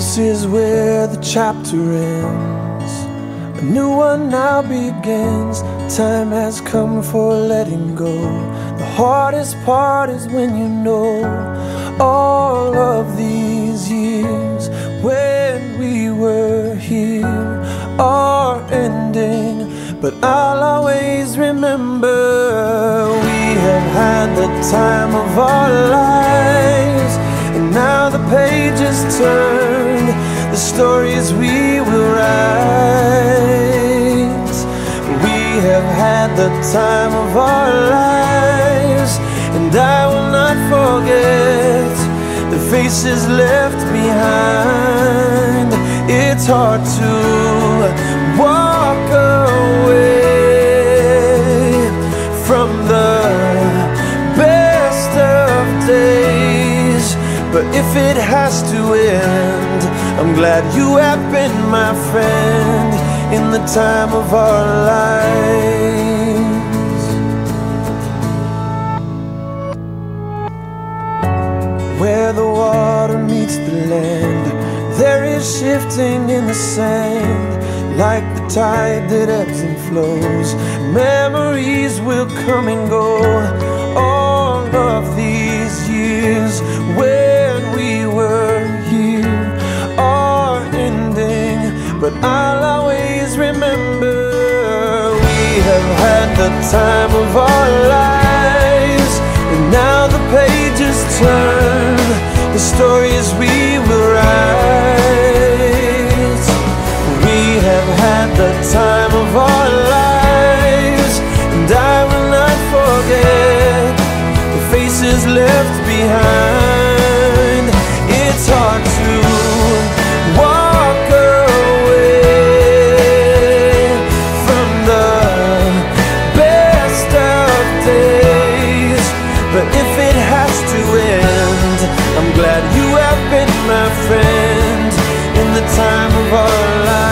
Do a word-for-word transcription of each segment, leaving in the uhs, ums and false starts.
This is where the chapter ends. A new one now begins. Time has come for letting go. The hardest part is when you know all of these years when we were here are ending. But I'll always remember we have had the time of our lives. And now the pages turn, the stories we will write. We have had the time of our lives, and I will not forget the faces left behind. It's hard to walk away from the best of days, but if it has to end, I'm glad you have been my friend in the time of our lives. Where the water meets the land, there is shifting in the sand. Like the tide that ebbs and flows, memories will come and go. All of these years when we were here are ending, but I'll always remember we have had the time of our lives. And now the pages turn, the stories we will write. We have had the time of our lives, and I will not forget the faces left behind. It's hard to walk away from the best of days, but if it has to end, I'm glad you have been my friend in the time of our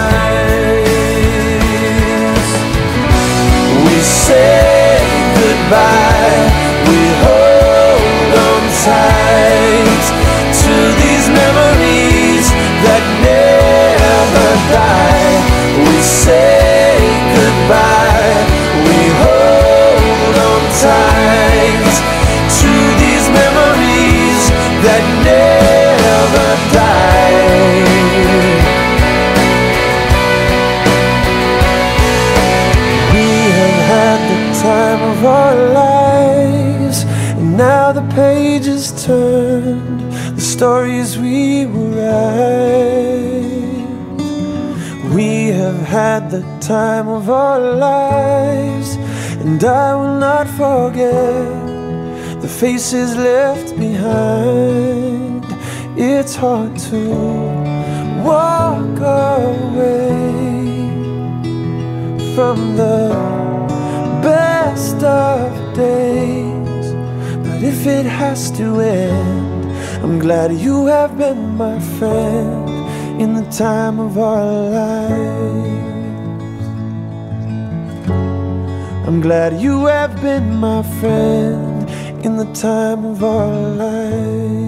lives. We say goodbye, we hold on tight to these memories that never die. We say goodbye, we hold on tight to these memories that never die. We have had the time of our lives, and now the pages turned, the stories we will write. We have had the time of our lives, and I will not forget the faces left behind. It's hard to walk away from the best of days, but if it has to end, I'm glad you have been my friend in the time of our lives. I'm glad you have been my friend in the time of our lives.